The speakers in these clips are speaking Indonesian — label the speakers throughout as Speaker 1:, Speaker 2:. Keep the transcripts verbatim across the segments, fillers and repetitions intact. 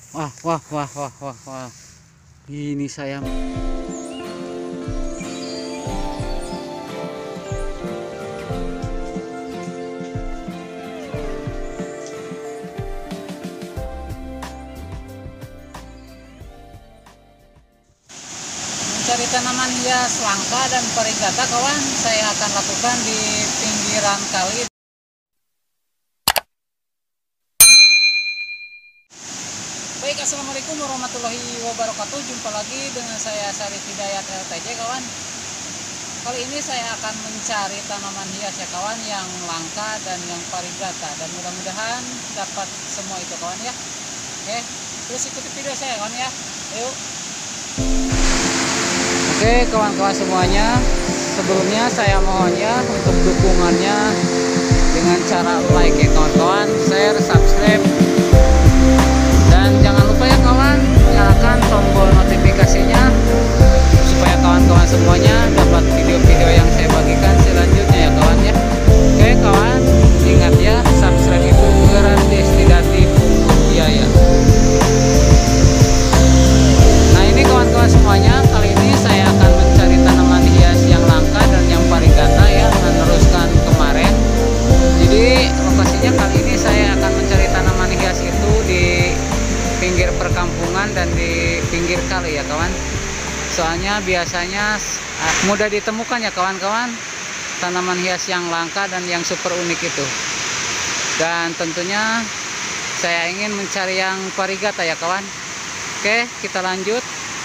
Speaker 1: Wah, wah, wah, wah, wah, wah. Ini saya mencari tanaman hias langka dan varigata, kawan. Saya akan lakukan di pinggiran kali. Baik, assalamualaikum warahmatullahi wabarakatuh. Jumpa lagi dengan saya Syarif Hidayat L T J, kawan. Kali ini saya akan mencari tanaman hias ya kawan, yang langka dan yang varigata, dan mudah-mudahan dapat semua itu kawan ya. Oke, terus ikuti video saya kawan ya. Yuk. Oke kawan-kawan semuanya, sebelumnya saya mohon ya untuk dukungannya dengan cara like ya kawan-kawan, share, subscribe, dan jangan lupa ya kawan, nyalakan tombol notifikasinya supaya kawan-kawan semuanya dapat video-video yang saya bagikan selanjutnya ya kawan ya. Oke kawan, ingat ya, subscribe itu gratis, tidak dipungut biaya. Nah ini kawan-kawan semuanya, kali ini saya akan mencari tanaman hias yang langka dan yang varigata ya, meneruskan kemarin. Jadi lokasinya kali ini saya akan mencari tanaman hias itu di pinggir perkampungan dan di pinggir kali ya kawan. Soalnya biasanya mudah ditemukan ya kawan-kawan, tanaman hias yang langka dan yang super unik itu. Dan tentunya saya ingin mencari yang varigata ya kawan. Oke, kita lanjut.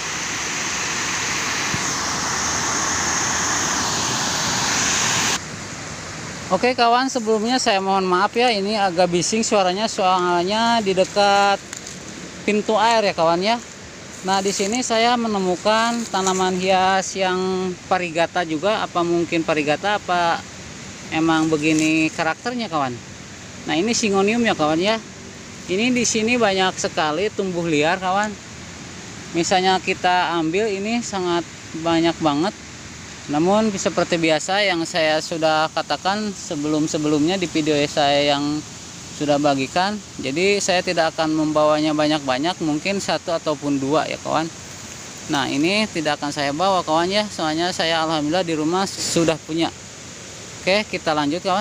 Speaker 1: Oke kawan, sebelumnya saya mohon maaf ya, ini agak bising suaranya, soalnya di dekat pintu air ya kawan ya. Nah di sini saya menemukan tanaman hias yang varigata juga. Apa mungkin varigata, apa emang begini karakternya kawan? Nah ini Syngonium ya kawan ya. Ini di sini banyak sekali tumbuh liar kawan. Misalnya kita ambil ini sangat banyak banget. Namun seperti biasa yang saya sudah katakan sebelum-sebelumnya di video saya yang sudah bagikan, jadi saya tidak akan membawanya banyak-banyak, mungkin satu ataupun dua ya kawan. Nah ini tidak akan saya bawa kawan ya, soalnya saya alhamdulillah di rumah sudah punya. Oke, kita lanjut kawan.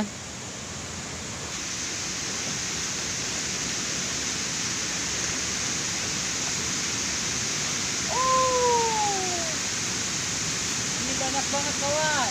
Speaker 1: Oh, ini banyak banget kawan.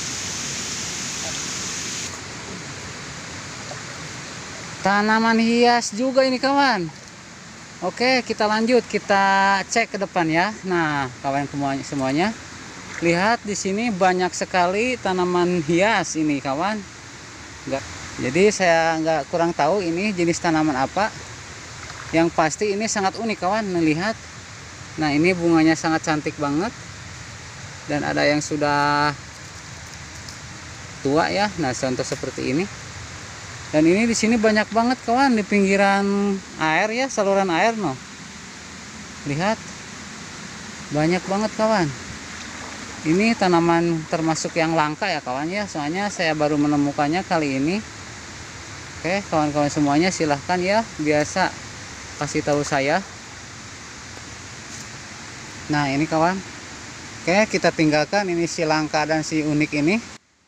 Speaker 1: Tanaman hias juga ini kawan. Oke, kita lanjut, kita cek ke depan ya. Nah kawan semuanya, lihat di sini banyak sekali tanaman hias ini kawan. Enggak, jadi saya nggak kurang tahu ini jenis tanaman apa. Yang pasti ini sangat unik kawan, melihat. Nah ini bunganya sangat cantik banget, dan ada yang sudah tua ya. Nah contoh seperti ini. Dan ini di sini banyak banget kawan, di pinggiran air ya, saluran air no. Lihat, banyak banget kawan. Ini tanaman termasuk yang langka ya kawan ya, soalnya saya baru menemukannya kali ini. Oke kawan-kawan semuanya, silahkan ya, biasa kasih tahu saya. Nah ini kawan. Oke, kita tinggalkan ini si langka dan si unik ini.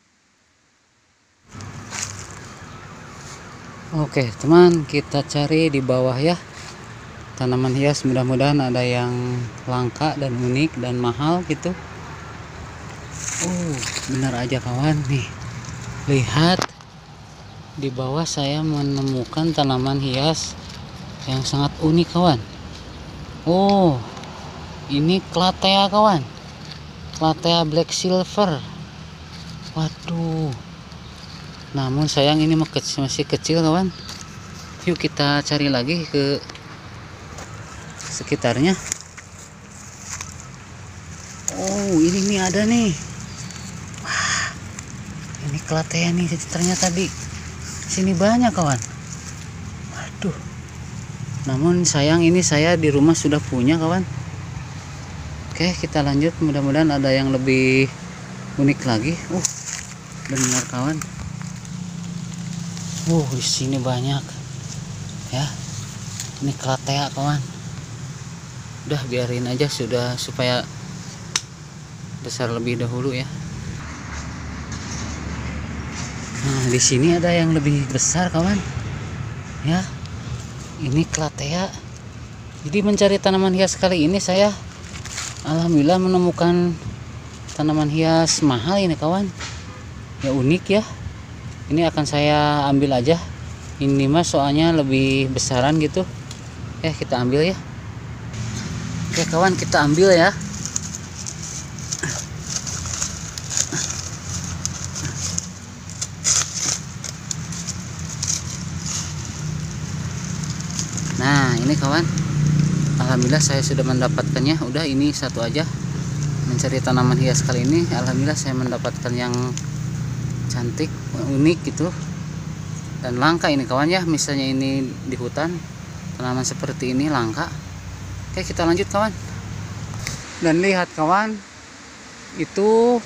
Speaker 1: Oke teman, kita cari di bawah ya tanaman hias, mudah-mudahan ada yang langka dan unik dan mahal gitu. Oh benar aja kawan nih, lihat di bawah saya menemukan tanaman hias yang sangat unik kawan. Oh ini Clattea kawan, Clattea black silver. Waduh, namun sayang ini masih kecil kawan. Yuk kita cari lagi ke sekitarnya. Oh ini nih ada nih. Wah, ini Clattea nih ternyata, di sini banyak kawan. Waduh, namun sayang ini saya di rumah sudah punya kawan. Oke kita lanjut, mudah-mudahan ada yang lebih unik lagi. Uh benar kawan. Uh, di sini banyak ya. Ini Clattea kawan. Udah biarin aja sudah supaya besar lebih dahulu ya. Nah, di sini ada yang lebih besar kawan. Ya. Ini Clattea. Jadi mencari tanaman hias kali ini saya alhamdulillah menemukan tanaman hias mahal ini kawan. Ya unik ya. Ini akan saya ambil aja. Ini mah soalnya lebih besaran gitu. Eh kita ambil ya. Oke kawan, kita ambil ya. Nah ini kawan, alhamdulillah saya sudah mendapatkannya. Udah ini satu aja mencari tanaman hias kali ini. Alhamdulillah saya mendapatkan yang cantik, unik gitu, dan langka ini kawan ya. Misalnya ini di hutan tanaman seperti ini langka. Oke kita lanjut kawan. Dan lihat kawan, itu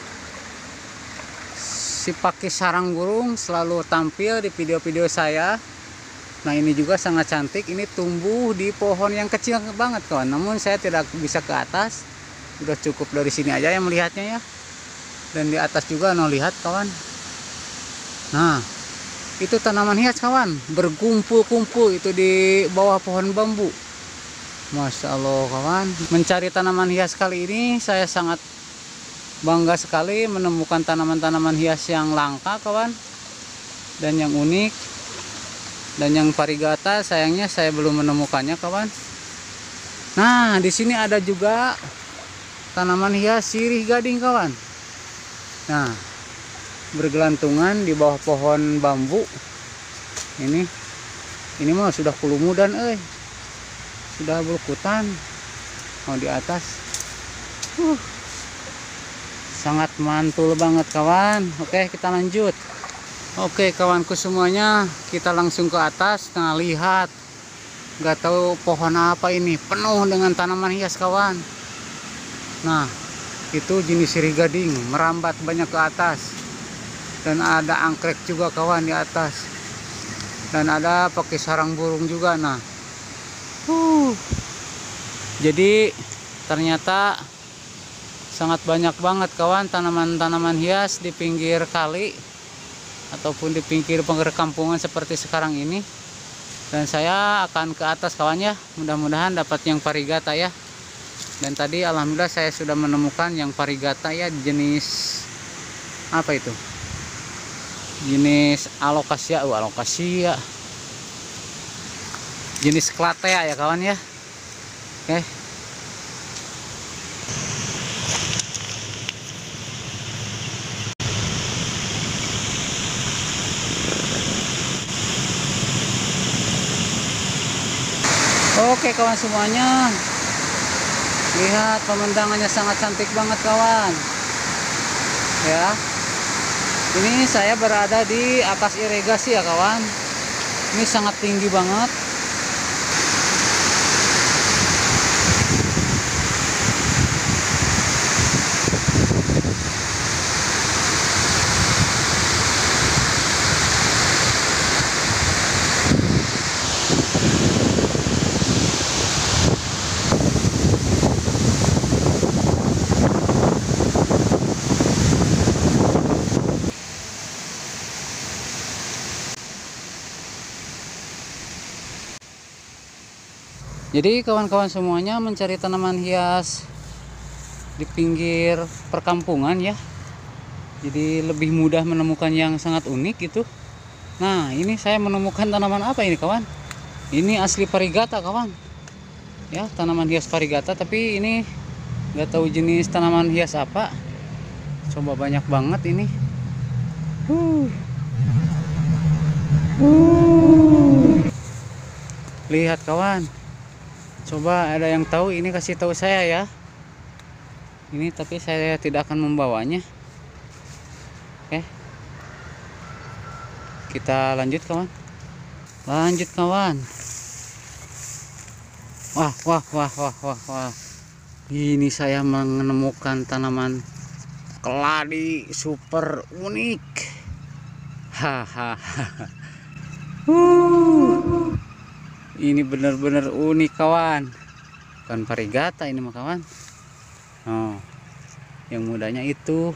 Speaker 1: si pakis sarang burung selalu tampil di video-video saya. Nah ini juga sangat cantik. Ini tumbuh di pohon yang kecil banget kawan. Namun saya tidak bisa ke atas. Udah cukup dari sini aja yang melihatnya ya. Dan di atas juga no lihat kawan. Nah itu tanaman hias kawan. Berkumpul-kumpul itu di bawah pohon bambu. Masya Allah kawan. Mencari tanaman hias kali ini saya sangat bangga sekali menemukan tanaman-tanaman hias yang langka kawan. Dan yang unik. Dan yang varigata sayangnya saya belum menemukannya kawan. Nah di sini ada juga tanaman hias sirih gading kawan. Nah bergelantungan di bawah pohon bambu. Ini ini mah sudah kulumudan eh. Sudah berkutan. Oh di atas. Uh, sangat mantul banget kawan. Oke kita lanjut. Oke kawanku semuanya, kita langsung ke atas. Nah lihat, nggak tahu pohon apa ini, penuh dengan tanaman hias kawan. Nah itu jenis sirih gading, merambat banyak ke atas. Dan ada anggrek juga kawan di atas. Dan ada pakai sarang burung juga. Nah uh, jadi ternyata sangat banyak banget kawan tanaman-tanaman hias di pinggir kali ataupun di pinggir perkampungan seperti sekarang ini. Dan saya akan ke atas kawan ya, mudah-mudahan dapat yang varigata ya. Dan tadi alhamdulillah saya sudah menemukan yang varigata ya, jenis apa itu, jenis alocasia. oh, alocasia jenis Clattea ya kawan ya. Oke Oke kawan semuanya, lihat pemandangannya sangat cantik banget kawan ya. Ini saya berada di atas irigasi ya kawan. Ini sangat tinggi banget. Jadi kawan-kawan semuanya, mencari tanaman hias di pinggir perkampungan ya, jadi lebih mudah menemukan yang sangat unik gitu. Nah ini saya menemukan tanaman apa ini kawan. Ini asli varigata kawan ya, tanaman hias varigata, tapi ini nggak tahu jenis tanaman hias apa. Coba banyak banget ini. uh. Uh. Lihat kawan, coba ada yang tahu ini kasih tahu saya ya. Ini tapi saya tidak akan membawanya. Oke, kita lanjut kawan. Lanjut kawan. Wah wah wah wah wah wah. Ini saya menemukan tanaman keladi super unik. Hahaha. uh. Ini benar-benar unik kawan. bukan varigata ini mah kawan. Oh, yang mudanya itu.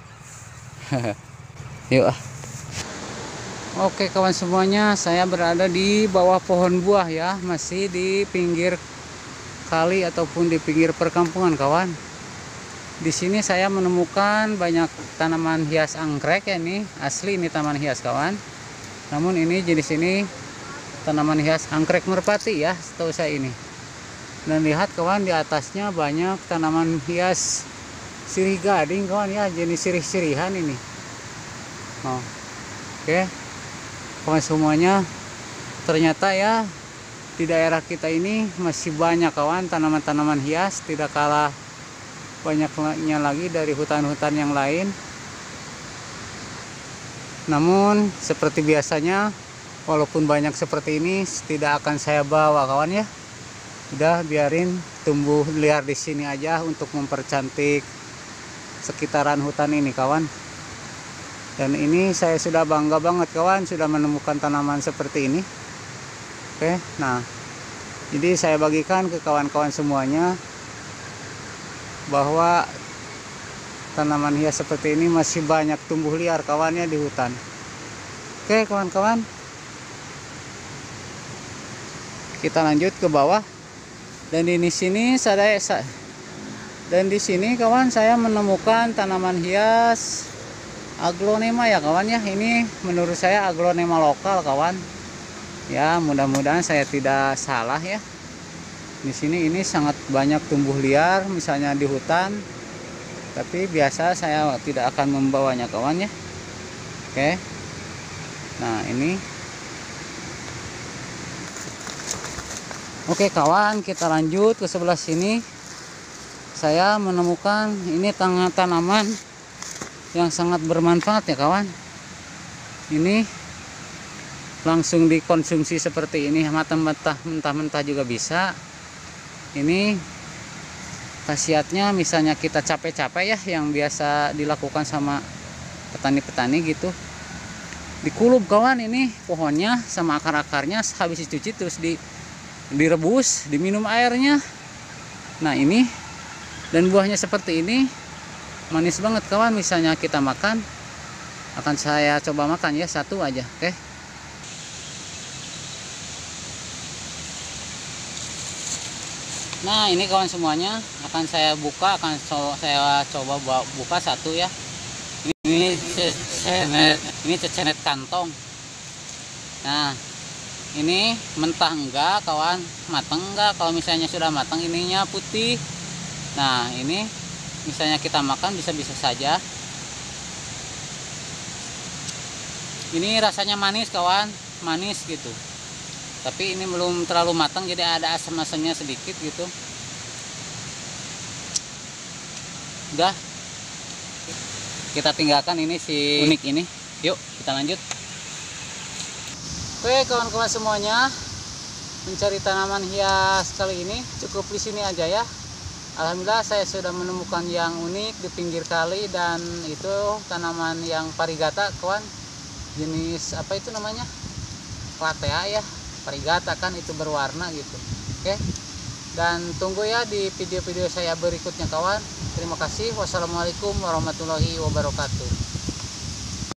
Speaker 1: Yuk ah. Oke kawan semuanya, saya berada di bawah pohon buah ya, masih di pinggir kali ataupun di pinggir perkampungan kawan. Di sini saya menemukan banyak tanaman hias anggrek ya, ini asli ini taman hias kawan. Namun ini jenis ini tanaman hias anggrek merpati ya, setahu saya ini. Dan lihat kawan, di atasnya banyak tanaman hias sirih gading kawan ya, jenis sirih-sirihan ini. Oh, oke kawan semuanya, ternyata ya di daerah kita ini masih banyak kawan tanaman-tanaman hias, tidak kalah banyaknya lagi dari hutan-hutan yang lain. Namun seperti biasanya, walaupun banyak seperti ini tidak akan saya bawa kawan ya. Udah biarin tumbuh liar di sini aja untuk mempercantik sekitaran hutan ini kawan. Dan ini saya sudah bangga banget kawan, sudah menemukan tanaman seperti ini. Oke, nah jadi saya bagikan ke kawan-kawan semuanya bahwa tanaman hias seperti ini masih banyak tumbuh liar kawannya di hutan. Oke kawan-kawan, kita lanjut ke bawah. Dan di sini saya dan di sini kawan saya menemukan tanaman hias aglonema ya kawan ya. Ini menurut saya aglonema lokal kawan. Ya, mudah-mudahan saya tidak salah ya. Di sini ini sangat banyak tumbuh liar misalnya di hutan. Tapi biasa saya tidak akan membawanya kawan ya. Oke. Nah, ini. Oke kawan, kita lanjut ke sebelah sini. Saya menemukan ini tanaman yang sangat bermanfaat ya kawan. Ini langsung dikonsumsi seperti ini, mentah-mentah mentah-mentah juga bisa. Ini khasiatnya misalnya kita capek-capek ya, yang biasa dilakukan sama petani-petani gitu. Dikulub kawan ini pohonnya sama akar-akarnya, habis dicuci terus di direbus, diminum airnya. Nah, ini dan buahnya seperti ini. Manis banget kawan, misalnya kita makan. Akan saya coba makan ya, satu aja. Oke. Nah, ini kawan semuanya akan saya buka, akan so, saya coba buka satu ya. Ini cecenet, ini cecenet kantong. Nah, ini mentah enggak kawan, matang enggak. Kalau misalnya sudah matang ininya putih. Nah, ini misalnya kita makan bisa-bisa saja. Ini rasanya manis kawan, manis gitu. Tapi ini belum terlalu matang, jadi ada asam-asamnya sedikit gitu. Udah, kita tinggalkan ini si unik ini. Yuk kita lanjut. Oke kawan-kawan semuanya, mencari tanaman hias kali ini cukup di sini aja ya. Alhamdulillah saya sudah menemukan yang unik di pinggir kali, dan itu tanaman yang varigata kawan. Jenis apa itu namanya? Platea ya, varigata kan itu berwarna gitu. Oke. Dan tunggu ya di video-video saya berikutnya kawan. Terima kasih. Wassalamualaikum warahmatullahi wabarakatuh.